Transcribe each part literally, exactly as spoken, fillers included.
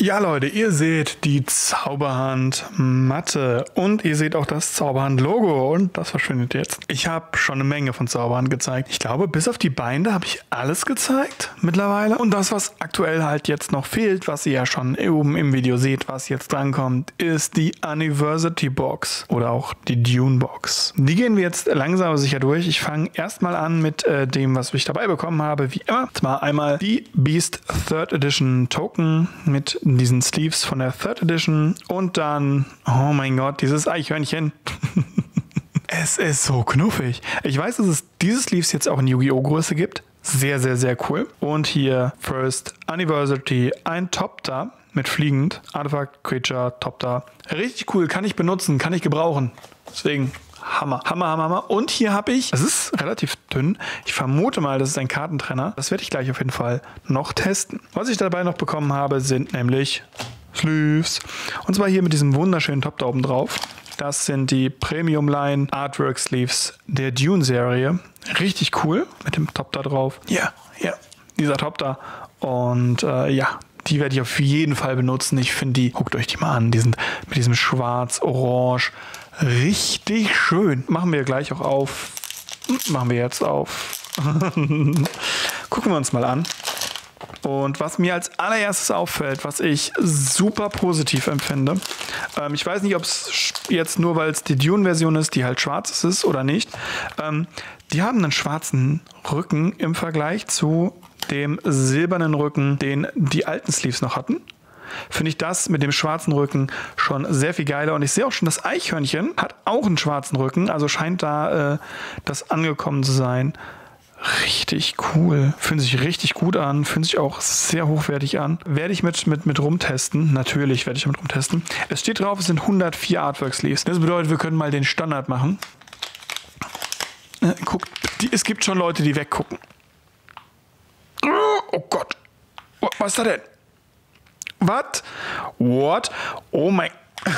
Ja Leute, ihr seht die Zauberhand Matte und ihr seht auch das Zauberhand Logo und das verschwindet jetzt. Ich habe schon eine Menge von Zauberhand gezeigt. Ich glaube, bis auf die Beine habe ich alles gezeigt mittlerweile. Und das, was aktuell halt jetzt noch fehlt, was ihr ja schon oben im Video seht, was jetzt drankommt, ist die Anniversary Box oder auch die Dune Box. Die gehen wir jetzt langsam aber sicher durch. Ich fange erstmal an mit äh, dem, was ich dabei bekommen habe, wie immer. Zwar einmal die Beast Third Edition Token mit diesen Sleeves von der Third Edition und dann, oh mein Gott, dieses Eichhörnchen. Es ist so knuffig. Ich weiß, dass es diese Sleeves jetzt auch in Yu-Gi-Oh! Größe gibt. Sehr, sehr, sehr cool. Und hier First Anniversary, ein Top-Da mit fliegend. Artifact, Creature, Top-Da. Richtig cool, kann ich benutzen, kann ich gebrauchen. Deswegen Hammer, Hammer, Hammer, Hammer. Und hier habe ich, es ist relativ dünn, ich vermute mal, das ist ein Kartentrenner. Das werde ich gleich auf jeden Fall noch testen. Was ich dabei noch bekommen habe, sind nämlich Sleeves. Und zwar hier mit diesem wunderschönen Top da oben drauf. Das sind die Premium Line Artwork Sleeves der Dune-Serie. Richtig cool mit dem Top da drauf. Ja, yeah, ja, yeah, dieser Top da. Und äh, ja, die werde ich auf jeden Fall benutzen. Ich finde die, guckt euch die mal an, die sind mit diesem Schwarz-Orange richtig schön. Machen wir gleich auch auf. Machen wir jetzt auf. Gucken wir uns mal an. Und was mir als allererstes auffällt, was ich super positiv empfinde, ähm, ich weiß nicht, ob es jetzt nur, weil es die Dune-Version ist, die halt schwarz ist oder nicht, ähm, die haben einen schwarzen Rücken im Vergleich zu dem silbernen Rücken, den die alten Sleeves noch hatten. Finde ich das mit dem schwarzen Rücken schon sehr viel geiler. Und ich sehe auch schon, das Eichhörnchen hat auch einen schwarzen Rücken. Also scheint da äh, das angekommen zu sein. Richtig cool. Fühlt sich richtig gut an. Fühlt sich auch sehr hochwertig an. Werde ich mit, mit, mit rumtesten. Natürlich werde ich mit rumtesten. Es steht drauf, es sind hundertvier Artwork Sleeves. Das bedeutet, wir können mal den Standard machen. Äh, guckt, die, es gibt schon Leute, die weggucken. Oh Gott. Was ist da denn? Was? What? Oh mein...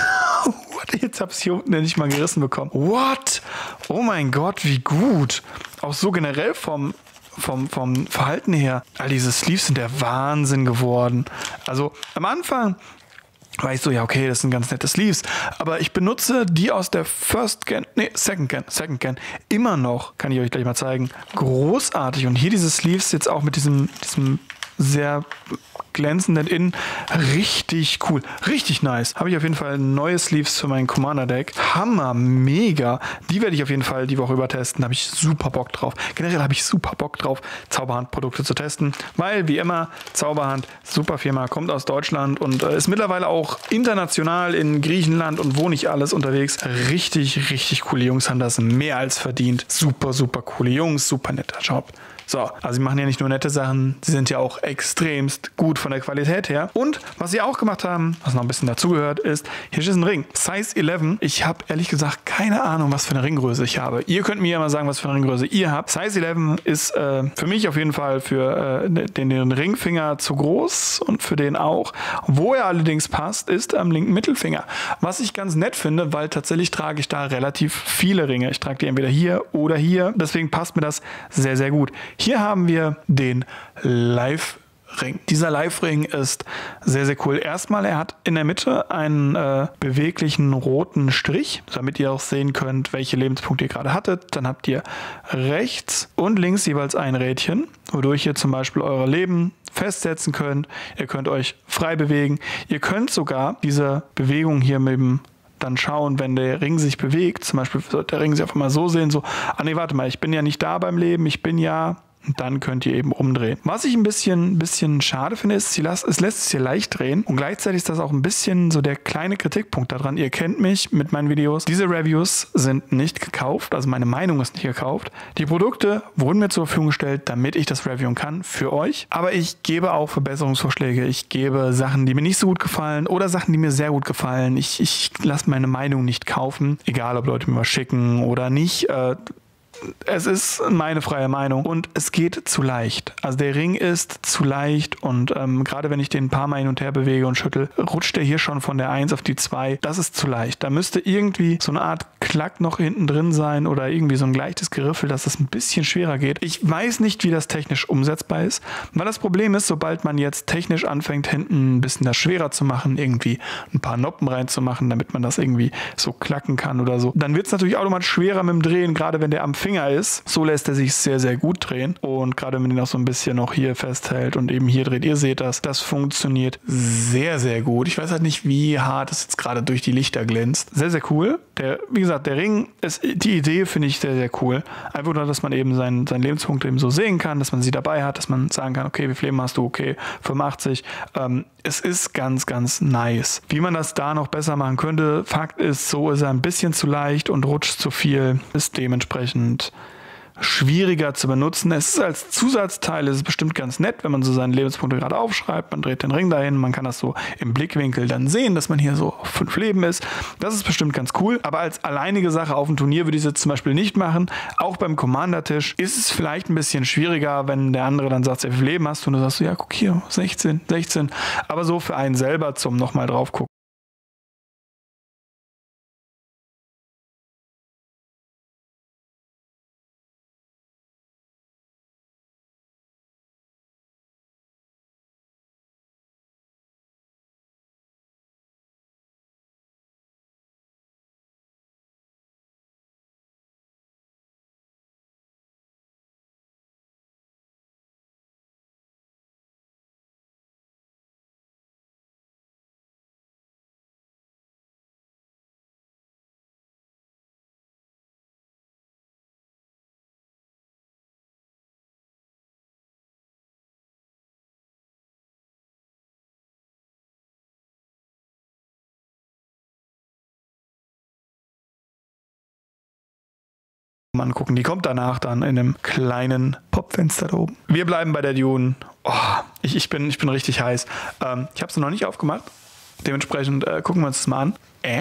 What? Jetzt habe ich es hier unten nicht mal gerissen bekommen. What? Oh mein Gott, wie gut. Auch so generell vom, vom, vom Verhalten her. All diese Sleeves sind der Wahnsinn geworden. Also am Anfang war ich so, ja okay, das sind ganz nette Sleeves. Aber ich benutze die aus der First Gen, nee, Second Gen, Second Gen immer noch. Kann ich euch gleich mal zeigen. Großartig. Und hier diese Sleeves jetzt auch mit diesem, diesem sehr glänzenden Innen. Richtig cool. Richtig nice. Habe ich auf jeden Fall neue Sleeves für mein Commander-Deck. Hammer. Mega. Die werde ich auf jeden Fall die Woche über testen. Da habe ich super Bock drauf. Generell habe ich super Bock drauf, Zauberhand-Produkte zu testen. Weil, wie immer, Zauberhand, super Firma, kommt aus Deutschland und äh, ist mittlerweile auch international in Griechenland und wo nicht alles unterwegs. Richtig, richtig coole Jungs haben das mehr als verdient. Super, super coole Jungs. Super netter Job. So, also sie machen ja nicht nur nette Sachen, sie sind ja auch extremst gut von der Qualität her. Und was sie auch gemacht haben, was noch ein bisschen dazugehört, ist, hier ist ein Ring. Size elf. Ich habe ehrlich gesagt keine Ahnung, was für eine Ringgröße ich habe. Ihr könnt mir ja mal sagen, was für eine Ringgröße ihr habt. Size elf ist äh, für mich auf jeden Fall für äh, den, den Ringfinger zu groß und für den auch. Wo er allerdings passt, ist am linken Mittelfinger. Was ich ganz nett finde, weil tatsächlich trage ich da relativ viele Ringe. Ich trage die entweder hier oder hier. Deswegen passt mir das sehr, sehr gut. Hier haben wir den Live-Ring. Dieser Live-Ring ist sehr, sehr cool. Erstmal, er hat in der Mitte einen äh, beweglichen roten Strich, damit ihr auch sehen könnt, welche Lebenspunkte ihr gerade hattet. Dann habt ihr rechts und links jeweils ein Rädchen, wodurch ihr zum Beispiel eure Leben festsetzen könnt. Ihr könnt euch frei bewegen. Ihr könnt sogar diese Bewegung hier mit dem dann schauen, wenn der Ring sich bewegt, zum Beispiel wird der Ring sich auf einmal so sehen, so, ah nee, warte mal, ich bin ja nicht da beim Leben, ich bin ja, und dann könnt ihr eben umdrehen. Was ich ein bisschen, bisschen schade finde, ist, es lässt sich hier leicht drehen und gleichzeitig ist das auch ein bisschen so der kleine Kritikpunkt daran. Ihr kennt mich mit meinen Videos. Diese Reviews sind nicht gekauft, also meine Meinung ist nicht gekauft. Die Produkte wurden mir zur Verfügung gestellt, damit ich das reviewen kann für euch. Aber ich gebe auch Verbesserungsvorschläge. Ich gebe Sachen, die mir nicht so gut gefallen oder Sachen, die mir sehr gut gefallen. Ich, ich lasse meine Meinung nicht kaufen, egal ob Leute mir was schicken oder nicht. Äh, es ist meine freie Meinung und es geht zu leicht. Also der Ring ist zu leicht und ähm, gerade wenn ich den ein paar Mal hin und her bewege und schüttel, rutscht der hier schon von der eins auf die zwei. Das ist zu leicht. Da müsste irgendwie so eine Art Klack noch hinten drin sein oder irgendwie so ein leichtes Geriffel, dass es ein bisschen schwerer geht. Ich weiß nicht, wie das technisch umsetzbar ist, weil das Problem ist, sobald man jetzt technisch anfängt, hinten ein bisschen das schwerer zu machen, irgendwie ein paar Noppen reinzumachen, damit man das irgendwie so klacken kann oder so, dann wird es natürlich automatisch schwerer mit dem Drehen, gerade wenn der am Finger ist. So lässt er sich sehr, sehr gut drehen. Und gerade wenn man den auch so ein bisschen noch hier festhält und eben hier dreht, ihr seht das, das funktioniert sehr, sehr gut. Ich weiß halt nicht, wie hart es jetzt gerade durch die Lichter glänzt. Sehr, sehr cool. Der, wie gesagt, der Ring, ist, die Idee finde ich sehr, sehr cool. Einfach nur, dass man eben seinen, seinen Lebenspunkt eben so sehen kann, dass man sie dabei hat, dass man sagen kann, okay, wie viel Leben hast du? Okay, fünfundachtzig. Ähm, es ist ganz, ganz nice. Wie man das da noch besser machen könnte, Fakt ist, so ist er ein bisschen zu leicht und rutscht zu viel, ist dementsprechend schwieriger zu benutzen. Es ist als Zusatzteil, es ist bestimmt ganz nett, wenn man so seine Lebenspunkte gerade aufschreibt, man dreht den Ring dahin, man kann das so im Blickwinkel dann sehen, dass man hier so auf fünf Leben ist. Das ist bestimmt ganz cool, aber als alleinige Sache auf dem Turnier würde ich es jetzt zum Beispiel nicht machen. Auch beim Commander-Tisch ist es vielleicht ein bisschen schwieriger, wenn der andere dann sagt, wie viel Leben hast du? Und du sagst so, ja, guck hier, sechzehn, sechzehn. Aber so für einen selber zum nochmal drauf gucken. Angucken. Die kommt danach dann in einem kleinen Popfenster da oben. Wir bleiben bei der Dune. Oh, ich, ich, bin, ich bin richtig heiß. Ähm, ich habe sie noch nicht aufgemacht. Dementsprechend äh, gucken wir uns das mal an. Äh.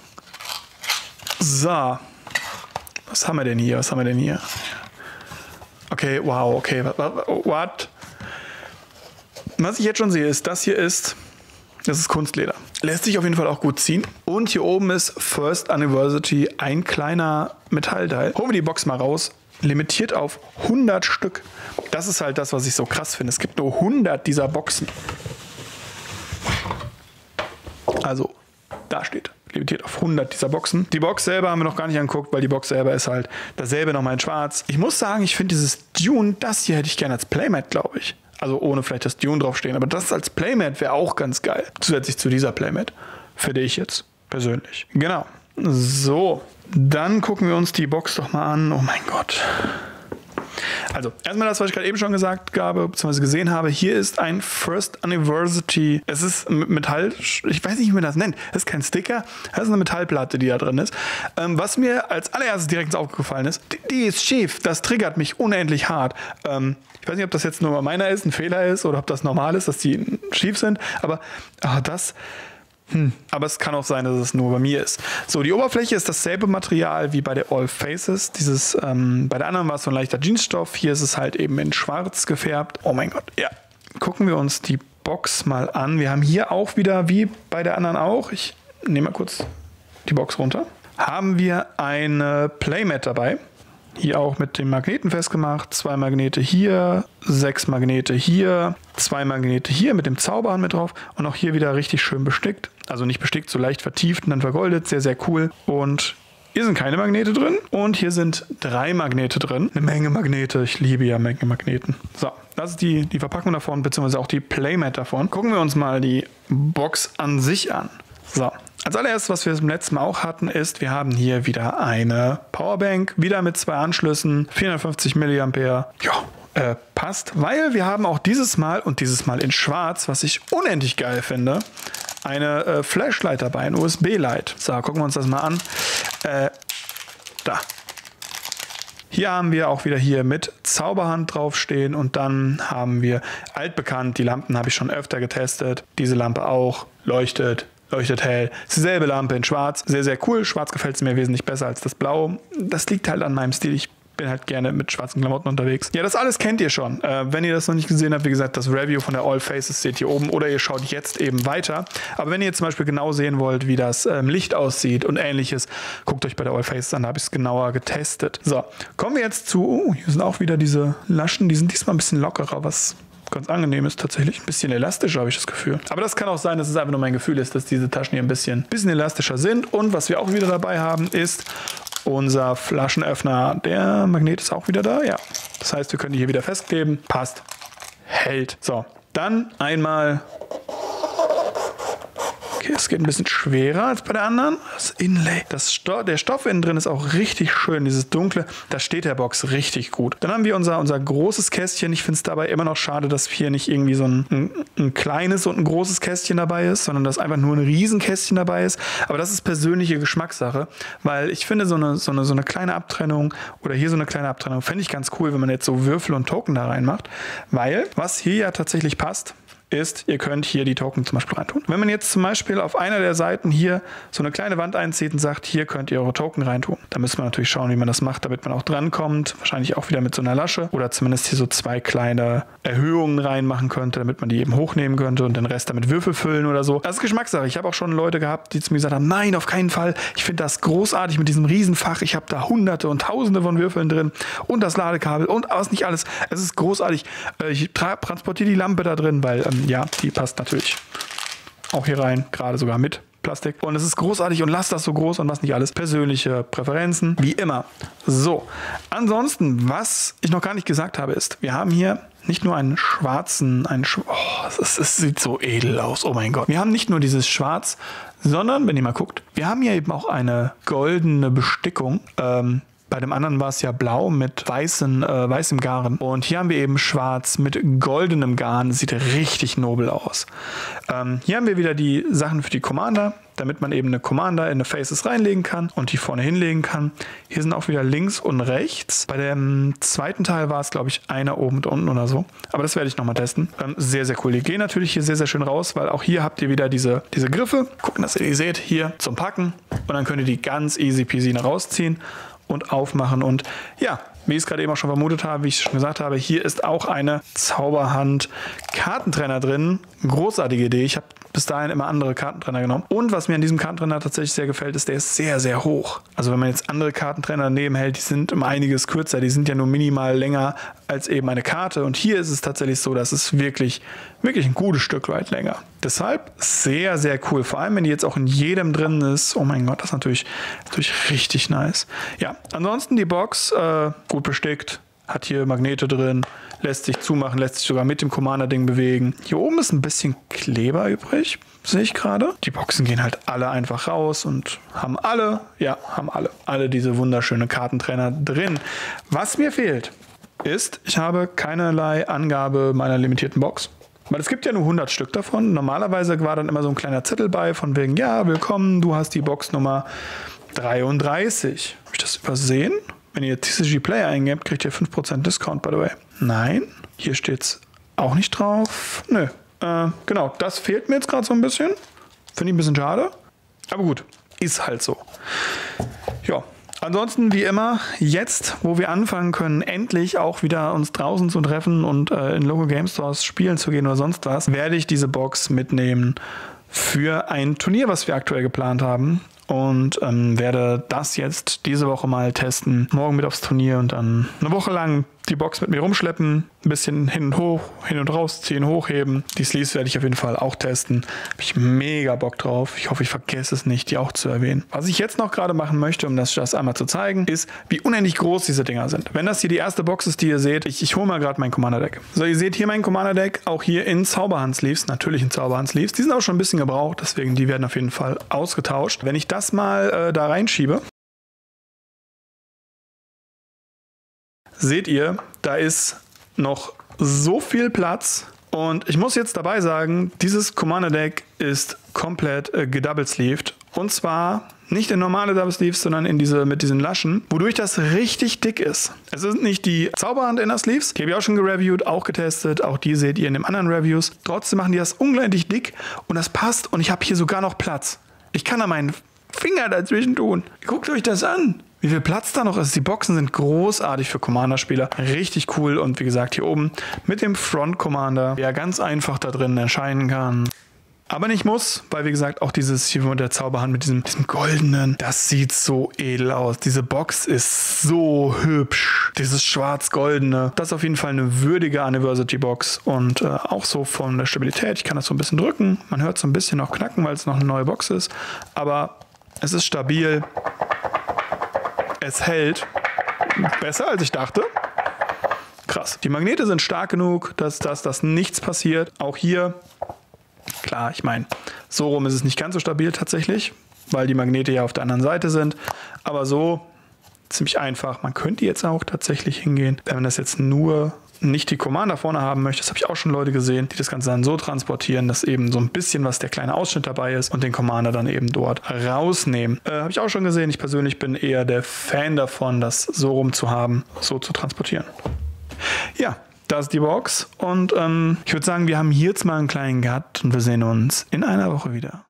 So. Was haben wir denn hier? Was haben wir denn hier? Okay, wow, okay. What? Was ich jetzt schon sehe, ist, das hier ist, das ist Kunstleder. Lässt sich auf jeden Fall auch gut ziehen. Und hier oben ist First Anniversary, ein kleiner Metallteil. Holen wir die Box mal raus. Limitiert auf hundert Stück. Das ist halt das, was ich so krass finde. Es gibt nur hundert dieser Boxen. Also, da steht limitiert auf hundert dieser Boxen. Die Box selber haben wir noch gar nicht angeguckt, weil die Box selber ist halt dasselbe nochmal in schwarz. Ich muss sagen, ich finde dieses Dune, das hier hätte ich gerne als Playmat, glaube ich. Also ohne vielleicht das Dune draufstehen. Aber das als Playmat wäre auch ganz geil. Zusätzlich zu dieser Playmat. Finde ich jetzt persönlich. Genau. So. Dann gucken wir uns die Box doch mal an. Oh mein Gott. Also, erstmal das, was ich gerade eben schon gesagt habe, beziehungsweise gesehen habe. Hier ist ein First Anniversary. Es ist Metall, ich weiß nicht, wie man das nennt. Das ist kein Sticker, das ist eine Metallplatte, die da drin ist. Ähm, was mir als allererstes direkt aufgefallen ist, die, die ist schief. Das triggert mich unendlich hart. Ähm, ich weiß nicht, ob das jetzt nur meiner ist, ein Fehler ist oder ob das normal ist, dass die schief sind. Aber ach, das... Hm. Aber es kann auch sein, dass es nur bei mir ist. So, die Oberfläche ist dasselbe Material wie bei der All Faces. Dieses, ähm, bei der anderen war es so ein leichter Jeansstoff. Hier ist es halt eben in schwarz gefärbt. Oh mein Gott, ja. Gucken wir uns die Box mal an. Wir haben hier auch wieder, wie bei der anderen auch, ich nehme mal kurz die Box runter, haben wir eine Playmat dabei. Hier auch mit dem Magneten festgemacht. Zwei Magnete hier, sechs Magnete hier, zwei Magnete hier mit dem Zauberhand mit drauf und auch hier wieder richtig schön bestickt. Also nicht bestickt, so leicht vertieft und dann vergoldet. Sehr, sehr cool. Und hier sind keine Magnete drin und hier sind drei Magnete drin. Eine Menge Magnete. Ich liebe ja Menge Magneten. So, das ist die, die Verpackung davon, beziehungsweise auch die Playmat davon. Gucken wir uns mal die Box an sich an. So, als allererstes, was wir beim letzten Mal auch hatten, ist, wir haben hier wieder eine Powerbank, wieder mit zwei Anschlüssen, vierhundertfünfzig Milliampere. Ja, äh, passt, weil wir haben auch dieses Mal und dieses Mal in schwarz, was ich unendlich geil finde, eine äh, Flashlight dabei, ein U S B-Light. So, gucken wir uns das mal an. Äh, da. Hier haben wir auch wieder hier mit Zauberhand draufstehen und dann haben wir altbekannt, die Lampen habe ich schon öfter getestet, diese Lampe auch, leuchtet. Leuchtet hell. Ist dieselbe Lampe in schwarz. Sehr, sehr cool. Schwarz gefällt es mir wesentlich besser als das Blau. Das liegt halt an meinem Stil. Ich bin halt gerne mit schwarzen Klamotten unterwegs. Ja, das alles kennt ihr schon. Äh, wenn ihr das noch nicht gesehen habt, wie gesagt, das Review von der All Faces seht ihr oben oder ihr schaut jetzt eben weiter. Aber wenn ihr zum Beispiel genau sehen wollt, wie das ähm, Licht aussieht und ähnliches, guckt euch bei der All Faces an, da habe ich es genauer getestet. So, kommen wir jetzt zu, oh, hier sind auch wieder diese Laschen, die sind diesmal ein bisschen lockerer, was ganz angenehm ist tatsächlich. Ein bisschen elastischer, habe ich das Gefühl. Aber das kann auch sein, dass es einfach nur mein Gefühl ist, dass diese Taschen hier ein bisschen, bisschen elastischer sind. Und was wir auch wieder dabei haben, ist unser Flaschenöffner. Der Magnet ist auch wieder da, ja. Das heißt, wir können die hier wieder festkleben. Passt. Hält. So, dann einmal... Okay, es geht ein bisschen schwerer als bei der anderen. Das Inlay. Das Sto der Stoff innen drin ist auch richtig schön. Dieses dunkle, da steht der Box richtig gut. Dann haben wir unser, unser großes Kästchen. Ich finde es dabei immer noch schade, dass hier nicht irgendwie so ein, ein, ein kleines und ein großes Kästchen dabei ist, sondern dass einfach nur ein Riesenkästchen dabei ist. Aber das ist persönliche Geschmackssache, weil ich finde so eine, so eine, so eine kleine Abtrennung oder hier so eine kleine Abtrennung fände ich ganz cool, wenn man jetzt so Würfel und Token da reinmacht, weil was hier ja tatsächlich passt, ist, ihr könnt hier die Token zum Beispiel reintun. Wenn man jetzt zum Beispiel auf einer der Seiten hier so eine kleine Wand einzieht und sagt, hier könnt ihr eure Token reintun, dann müssen wir natürlich schauen, wie man das macht, damit man auch drankommt. Wahrscheinlich auch wieder mit so einer Lasche oder zumindest hier so zwei kleine Erhöhungen reinmachen könnte, damit man die eben hochnehmen könnte und den Rest damit Würfel füllen oder so. Das ist Geschmackssache. Ich habe auch schon Leute gehabt, die zu mir gesagt haben, nein, auf keinen Fall. Ich finde das großartig mit diesem Riesenfach. Ich habe da hunderte und tausende von Würfeln drin und das Ladekabel und was nicht alles. Es ist großartig. Ich transportiere die Lampe da drin, weil ähm, ja, die passt natürlich auch hier rein, gerade sogar mit Plastik. Und es ist großartig und lasst das so groß und was nicht alles. Persönliche Präferenzen, wie immer. So, ansonsten, was ich noch gar nicht gesagt habe, ist, wir haben hier nicht nur einen schwarzen, einen Sch oh, es, es sieht so edel aus, oh mein Gott. Wir haben nicht nur dieses Schwarz, sondern, wenn ihr mal guckt, wir haben hier eben auch eine goldene Bestickung. Ähm, Bei dem anderen war es ja blau mit weißen, äh, weißem Garn. Und hier haben wir eben schwarz mit goldenem Garn. Sieht richtig nobel aus. Ähm, hier haben wir wieder die Sachen für die Commander, damit man eben eine Commander in eine Faces reinlegen kann und die vorne hinlegen kann. Hier sind auch wieder links und rechts. Bei dem zweiten Teil war es, glaube ich, einer oben und unten oder so. Aber das werde ich nochmal testen. Ähm, sehr, sehr cool. Die gehen natürlich hier sehr, sehr schön raus, weil auch hier habt ihr wieder diese, diese Griffe. Gucken, dass ihr die seht. Hier zum Packen. Und dann könnt ihr die ganz easy peasy rausziehen und aufmachen. Und ja, wie ich es gerade eben auch schon vermutet habe, wie ich schon gesagt habe, hier ist auch eine Zauberhand-Kartentrenner drin. Großartige Idee. Ich habe bis dahin immer andere Kartentrenner genommen. Und was mir an diesem Kartentrenner tatsächlich sehr gefällt, ist, der ist sehr, sehr hoch. Also wenn man jetzt andere Kartentrenner daneben hält, die sind um einiges kürzer. Die sind ja nur minimal länger als eben eine Karte. Und hier ist es tatsächlich so, dass es wirklich, wirklich ein gutes Stück weit länger. Deshalb sehr, sehr cool. Vor allem, wenn die jetzt auch in jedem drin ist. Oh mein Gott, das ist natürlich, natürlich richtig nice. Ja, ansonsten die Box, äh, gut bestickt. Hat hier Magnete drin, lässt sich zumachen, lässt sich sogar mit dem Commander-Ding bewegen. Hier oben ist ein bisschen Kleber übrig, sehe ich gerade. Die Boxen gehen halt alle einfach raus und haben alle, ja, haben alle, alle diese wunderschöne Kartentrenner drin. Was mir fehlt, ist, ich habe keinerlei Angabe meiner limitierten Box. Weil es gibt ja nur hundert Stück davon. Normalerweise war dann immer so ein kleiner Zettel bei, von wegen, ja, willkommen, du hast die Box Nummer dreiunddreißig. Habe ich das übersehen? Wenn ihr T C G Player eingebt, kriegt ihr fünf Prozent Discount, by the way. Nein, hier steht es auch nicht drauf. Nö, äh, genau, das fehlt mir jetzt gerade so ein bisschen. Finde ich ein bisschen schade. Aber gut, ist halt so. Ja, ansonsten wie immer, jetzt, wo wir anfangen können, endlich auch wieder uns draußen zu treffen und äh, in Local Game Stores spielen zu gehen oder sonst was, werde ich diese Box mitnehmen für ein Turnier, was wir aktuell geplant haben. Und ähm, werde das jetzt diese Woche mal testen. Morgen mit aufs Turnier und dann eine Woche lang die Box mit mir rumschleppen. Ein bisschen hin und hoch, hin und raus ziehen, hochheben. Die Sleeves werde ich auf jeden Fall auch testen. Habe ich mega Bock drauf. Ich hoffe, ich vergesse es nicht, die auch zu erwähnen. Was ich jetzt noch gerade machen möchte, um das, das einmal zu zeigen, ist, wie unendlich groß diese Dinger sind. Wenn das hier die erste Box ist, die ihr seht, ich, ich hole mal gerade mein Commander-Deck. So, ihr seht hier mein Commander-Deck, auch hier in Zauberhand-Sleeves, natürlich in Zauberhand-Sleeves. Die sind auch schon ein bisschen gebraucht, deswegen die werden auf jeden Fall ausgetauscht. Wenn ich das mal äh, da reinschiebe, seht ihr, da ist noch so viel Platz. Und ich muss jetzt dabei sagen, dieses Commander-Deck ist komplett äh, gedouble-sleeved. Und zwar nicht in normale Double-Sleeves, sondern in diese, mit diesen Laschen, wodurch das richtig dick ist. Es sind nicht die Zauberhand-Inner-Sleeves, die habe ich auch schon gereviewt, auch getestet. Auch die seht ihr in den anderen Reviews. Trotzdem machen die das unglaublich dick und das passt. Und ich habe hier sogar noch Platz. Ich kann da meinen Finger dazwischen tun. Guckt euch das an. wie viel Platz da noch ist. Die Boxen sind großartig für Commander-Spieler. Richtig cool. Und wie gesagt, hier oben mit dem Front Commander, der ganz einfach da drin erscheinen kann. Aber nicht muss, weil wie gesagt, auch dieses hier mit der Zauberhand mit diesem, diesem goldenen, das sieht so edel aus. Diese Box ist so hübsch. Dieses schwarz-goldene, das ist auf jeden Fall eine würdige Anniversary-Box. Und äh, auch so von der Stabilität, ich kann das so ein bisschen drücken. Man hört so ein bisschen noch knacken, weil es noch eine neue Box ist. Aber es ist stabil. Es hält. Besser als ich dachte. Krass. Die Magnete sind stark genug, dass, dass, dass nichts passiert. Auch hier. Klar, ich meine, so rum ist es nicht ganz so stabil tatsächlich, weil die Magnete ja auf der anderen Seite sind. Aber so ziemlich einfach. Man könnte jetzt auch tatsächlich hingehen, wenn man das jetzt nur nicht die Commander vorne haben möchte. Das habe ich auch schon Leute gesehen, die das Ganze dann so transportieren, dass eben so ein bisschen was der kleine Ausschnitt dabei ist und den Commander dann eben dort rausnehmen. Äh, habe ich auch schon gesehen. Ich persönlich bin eher der Fan davon, das so rum zu haben, so zu transportieren. Ja. Das ist die Box und ähm, ich würde sagen, wir haben hier jetzt mal einen kleinen Cut und wir sehen uns in einer Woche wieder.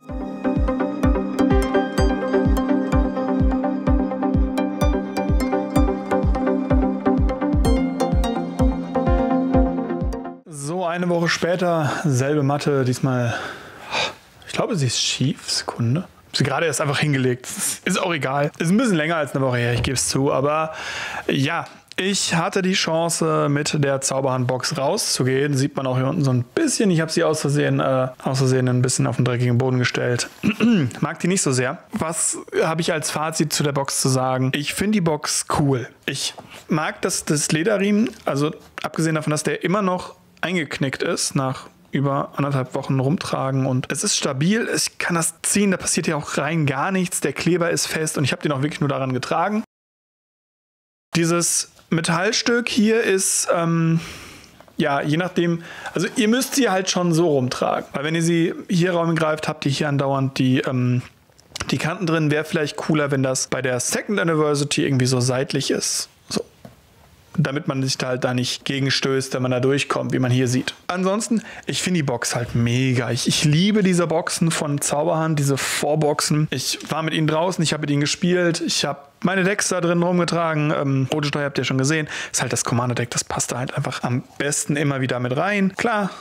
So, eine Woche später, selbe Matte, diesmal, ich glaube, sie ist schief, Sekunde. Sie gerade erst einfach hingelegt, ist auch egal. Ist ein bisschen länger als eine Woche her, ich gebe es zu, aber ja. Ich hatte die Chance, mit der Zauberhandbox rauszugehen. Sieht man auch hier unten so ein bisschen. Ich habe sie aus Versehen, äh, aus Versehen ein bisschen auf den dreckigen Boden gestellt. Mag die nicht so sehr. Was habe ich als Fazit zu der Box zu sagen? Ich finde die Box cool. Ich mag das, das Lederriemen, also abgesehen davon, dass der immer noch eingeknickt ist nach über anderthalb Wochen rumtragen und es ist stabil. Ich kann das ziehen, da passiert ja auch rein gar nichts. Der Kleber ist fest und ich habe den auch wirklich nur daran getragen. Dieses Metallstück hier ist, ähm, ja, je nachdem, also ihr müsst sie halt schon so rumtragen. Weil wenn ihr sie hier raumgreift, habt ihr hier andauernd die, ähm, die Kanten drin. Wäre vielleicht cooler, wenn das bei der Second Anniversary irgendwie so seitlich ist. So. Damit man sich da halt da nicht gegenstößt, wenn man da durchkommt, wie man hier sieht. Ansonsten, ich finde die Box halt mega. Ich, ich liebe diese Boxen von Zauberhand, diese Vorboxen. Ich war mit ihnen draußen, ich habe mit ihnen gespielt, ich habe meine Decks da drin rumgetragen. Ähm, Rote Steuer habt ihr schon gesehen. Ist halt das Commander-Deck, das passt da halt einfach am besten immer wieder mit rein. Klar.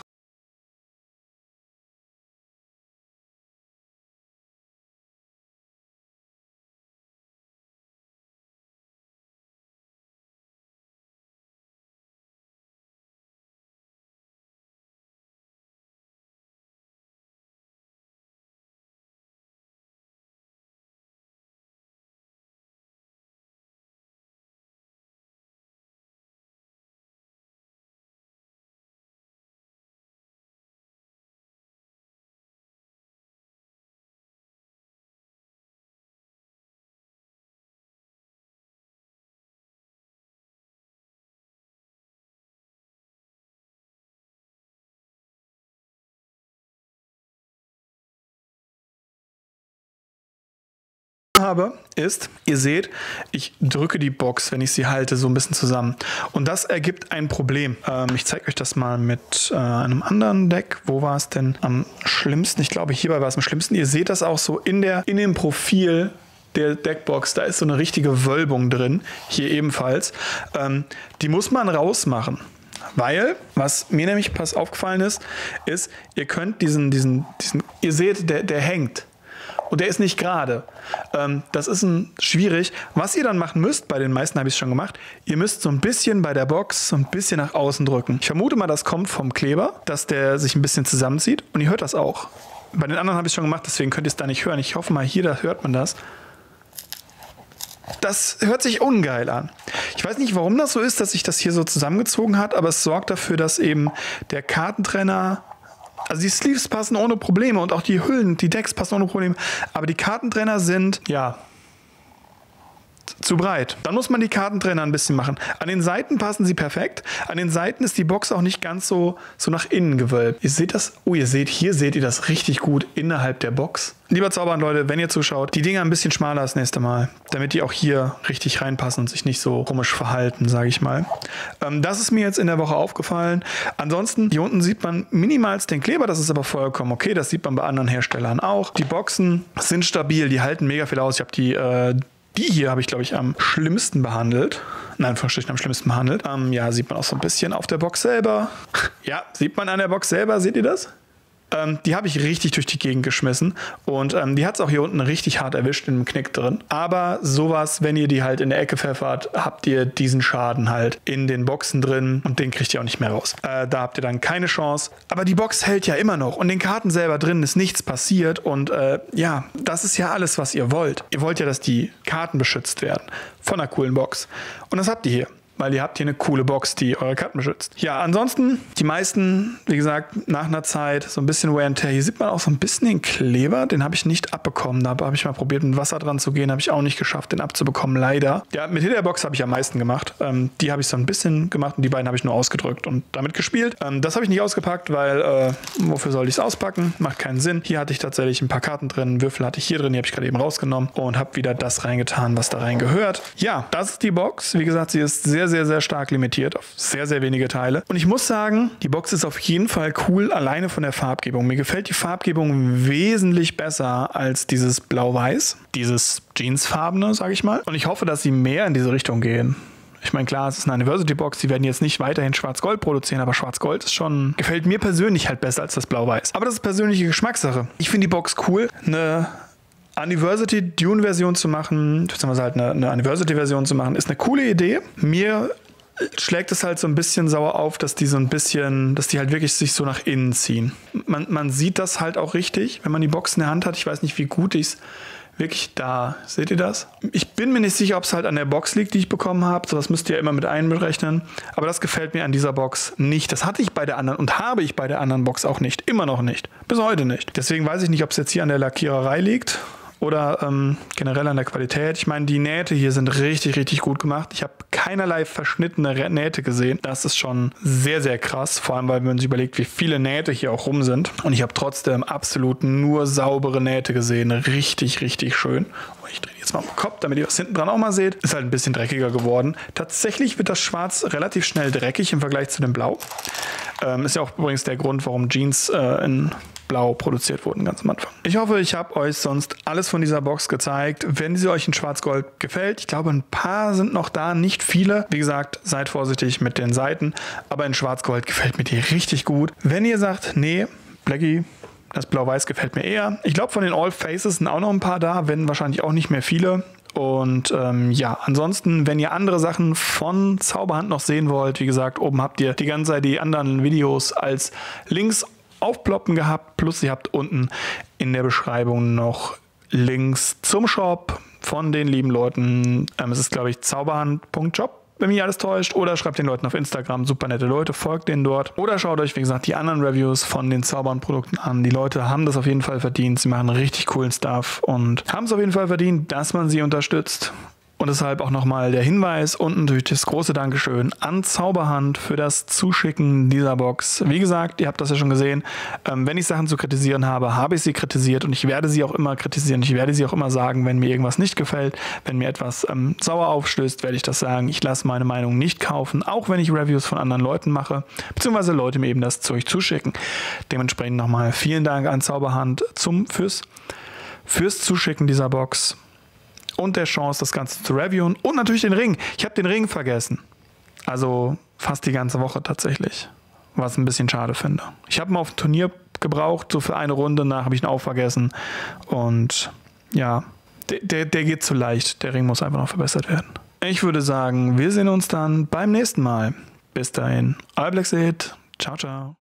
habe, ist, ihr seht, ich drücke die Box, wenn ich sie halte, so ein bisschen zusammen. Und das ergibt ein Problem. Ähm, ich zeige euch das mal mit äh, einem anderen Deck. Wo war es denn am schlimmsten? Ich glaube, hierbei war es am schlimmsten. Ihr seht das auch so in, der, in dem Profil der Deckbox. Da ist so eine richtige Wölbung drin. Hier ebenfalls. Ähm, die muss man rausmachen. Weil, was mir nämlich pass aufgefallen ist, ist, ihr könnt diesen, diesen, diesen, ihr seht, der, der hängt. Und der ist nicht gerade. Ähm, das ist ein, schwierig. Was ihr dann machen müsst, bei den meisten habe ich es schon gemacht, ihr müsst so ein bisschen bei der Box so ein bisschen nach außen drücken. Ich vermute mal, das kommt vom Kleber, dass der sich ein bisschen zusammenzieht. Und ihr hört das auch. Bei den anderen habe ich es schon gemacht, deswegen könnt ihr es da nicht hören. Ich hoffe mal, hier, da hört man das. Das hört sich ungeil an. Ich weiß nicht, warum das so ist, dass sich das hier so zusammengezogen hat, aber es sorgt dafür, dass eben der Kartentrenner, also die Sleeves passen ohne Probleme und auch die Hüllen, die Decks passen ohne Probleme, aber die Kartentrenner sind, ja, zu breit. Dann muss man die Kartentrenner ein bisschen machen. An den Seiten passen sie perfekt. An den Seiten ist die Box auch nicht ganz so, so nach innen gewölbt. Ihr seht das? Oh, ihr seht, hier seht ihr das richtig gut innerhalb der Box. Lieber Zaubern, Leute, wenn ihr zuschaut, die Dinger ein bisschen schmaler das nächste Mal, damit die auch hier richtig reinpassen und sich nicht so komisch verhalten, sage ich mal. Ähm, das ist mir jetzt in der Woche aufgefallen. Ansonsten, hier unten sieht man minimalst den Kleber, das ist aber vollkommen okay. Das sieht man bei anderen Herstellern auch. Die Boxen sind stabil, die halten mega viel aus. Ich habe die äh, Die hier habe ich, glaube ich, am schlimmsten behandelt. In Anführungsstrichen am schlimmsten behandelt. Ähm, ja, sieht man auch so ein bisschen auf der Box selber. Ja, sieht man an der Box selber, seht ihr das? Ähm, die habe ich richtig durch die Gegend geschmissen und ähm, die hat es auch hier unten richtig hart erwischt in dem Knick drin. Aber sowas, wenn ihr die halt in der Ecke pfeffert, habt ihr diesen Schaden halt in den Boxen drin und den kriegt ihr auch nicht mehr raus. Äh, da habt ihr dann keine Chance. Aber die Box hält ja immer noch und den Karten selber drin ist nichts passiert und äh, ja, das ist ja alles, was ihr wollt. Ihr wollt ja, dass die Karten beschützt werden von einer coolen Box und das habt ihr hier. Weil ihr habt hier eine coole Box, die eure Karten beschützt. Ja, ansonsten, die meisten, wie gesagt, nach einer Zeit so ein bisschen Wear and Tear. Hier sieht man auch so ein bisschen den Kleber, den habe ich nicht abbekommen. Da habe ich mal probiert, mit Wasser dran zu gehen, habe ich auch nicht geschafft, den abzubekommen, leider. Ja, mit Hitlerbox habe ich am meisten gemacht. Ähm, die habe ich so ein bisschen gemacht und die beiden habe ich nur ausgedrückt und damit gespielt. Ähm, das habe ich nicht ausgepackt, weil, äh, wofür soll ich es auspacken? Macht keinen Sinn. Hier hatte ich tatsächlich ein paar Karten drin, Würfel hatte ich hier drin, die habe ich gerade eben rausgenommen und habe wieder das reingetan, was da rein gehört. Ja, das ist die Box. Wie gesagt, sie ist sehr, sehr, sehr stark limitiert auf sehr, sehr wenige Teile. Und ich muss sagen, die Box ist auf jeden Fall cool, alleine von der Farbgebung. Mir gefällt die Farbgebung wesentlich besser als dieses Blau-Weiß, dieses Jeansfarbene, sage ich mal. Und ich hoffe, dass sie mehr in diese Richtung gehen. Ich meine, klar, es ist eine Anniversary-Box, die werden jetzt nicht weiterhin Schwarz-Gold produzieren, aber Schwarz-Gold ist schon, gefällt mir persönlich halt besser als das Blau-Weiß. Aber das ist persönliche Geschmackssache. Ich finde die Box cool. Eine Anniversary-Dune-Version zu machen, beziehungsweise halt eine, eine Anniversary-Version zu machen, ist eine coole Idee. Mir schlägt es halt so ein bisschen sauer auf, dass die so ein bisschen, dass die halt wirklich sich so nach innen ziehen. Man, man sieht das halt auch richtig, wenn man die Box in der Hand hat. Ich weiß nicht, wie gut ich es wirklich da. Seht ihr das? Ich bin mir nicht sicher, ob es halt an der Box liegt, die ich bekommen habe. So, das müsst ihr ja immer mit einberechnen. Aber das gefällt mir an dieser Box nicht. Das hatte ich bei der anderen und habe ich bei der anderen Box auch nicht. Immer noch nicht. Bis heute nicht. Deswegen weiß ich nicht, ob es jetzt hier an der Lackiererei liegt oder ähm, generell an der Qualität. Ich meine, die Nähte hier sind richtig, richtig gut gemacht. Ich habe keinerlei verschnittene Nähte gesehen. Das ist schon sehr, sehr krass. Vor allem, weil man sich überlegt, wie viele Nähte hier auch rum sind. Und ich habe trotzdem absolut nur saubere Nähte gesehen. Richtig, richtig schön. Und ich drehe jetzt mal am Kopf, damit ihr das hinten dran auch mal seht. Ist halt ein bisschen dreckiger geworden. Tatsächlich wird das Schwarz relativ schnell dreckig im Vergleich zu dem Blau. Ähm, ist ja auch übrigens der Grund, warum Jeans äh, in Blau produziert wurden, ganz am Anfang. Ich hoffe, ich habe euch sonst alles von dieser Box gezeigt. Wenn sie euch in Schwarz-Gold gefällt, ich glaube, ein paar sind noch da, nicht viele. Wie gesagt, seid vorsichtig mit den Seiten, aber in Schwarz-Gold gefällt mir die richtig gut. Wenn ihr sagt, nee, Blackie, das Blau-Weiß gefällt mir eher. Ich glaube, von den All Faces sind auch noch ein paar da, wenn wahrscheinlich auch nicht mehr viele. Und ähm, ja, ansonsten, wenn ihr andere Sachen von Zauberhand noch sehen wollt, wie gesagt, oben habt ihr die ganze Zeit die anderen Videos als Links aufploppen gehabt, plus ihr habt unten in der Beschreibung noch Links zum Shop von den lieben Leuten. Ähm, es ist, glaube ich, zauberhand punkt shop, wenn mich alles täuscht, oder schreibt den Leuten auf Instagram, super nette Leute, folgt denen dort. Oder schaut euch, wie gesagt, die anderen Reviews von den Zaubern-Produkten an. Die Leute haben das auf jeden Fall verdient, sie machen richtig coolen Stuff und haben es auf jeden Fall verdient, dass man sie unterstützt. Und deshalb auch nochmal der Hinweis und natürlich das große Dankeschön an Zauberhand für das Zuschicken dieser Box. Wie gesagt, ihr habt das ja schon gesehen, ähm, wenn ich Sachen zu kritisieren habe, habe ich sie kritisiert und ich werde sie auch immer kritisieren. Ich werde sie auch immer sagen, wenn mir irgendwas nicht gefällt, wenn mir etwas ähm, sauer aufstößt, werde ich das sagen. Ich lasse meine Meinung nicht kaufen, auch wenn ich Reviews von anderen Leuten mache, beziehungsweise Leute mir eben das Zeug zuschicken. Dementsprechend nochmal vielen Dank an Zauberhand zum, fürs, fürs Zuschicken dieser Box. Und der Chance, das Ganze zu reviewen. Und natürlich den Ring. Ich habe den Ring vergessen. Also fast die ganze Woche tatsächlich. Was ich ein bisschen schade finde. Ich habe ihn auf dem Turnier gebraucht, so für eine Runde. Danach habe ich ihn auch vergessen. Und ja, der, der, der geht zu leicht. Der Ring muss einfach noch verbessert werden. Ich würde sagen, wir sehen uns dann beim nächsten Mal. Bis dahin. Euer Blackseed. Ciao, ciao.